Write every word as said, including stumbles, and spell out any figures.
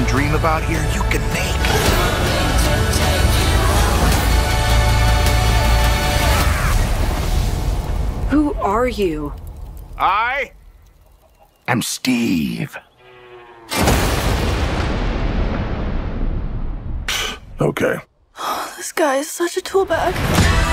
dream about here, you can make. Who are you? I am Steve. Okay. This guy is such a tool bag.